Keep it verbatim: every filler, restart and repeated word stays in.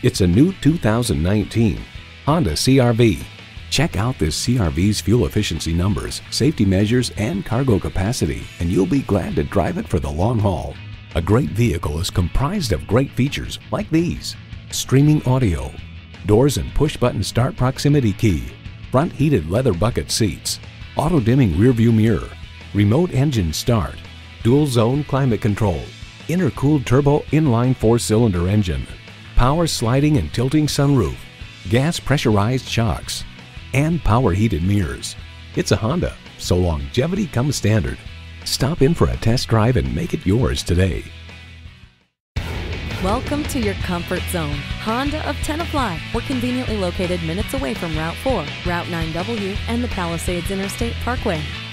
It's a new two thousand nineteen Honda C R V. Check out this C R V's fuel efficiency numbers, safety measures, and cargo capacity, and you'll be glad to drive it for the long haul. A great vehicle is comprised of great features like these: streaming audio, doors and push-button start proximity key, front heated leather bucket seats, auto-dimming rearview mirror, remote engine start, dual zone climate control, intercooled turbo inline four-cylinder engine, power sliding and tilting sunroof, gas pressurized shocks, and power heated mirrors. It's a Honda, so longevity comes standard. Stop in for a test drive and make it yours today. Welcome to your comfort zone. Honda of Tenafly. We're conveniently located minutes away from Route four, Route nine W, and the Palisades Interstate Parkway.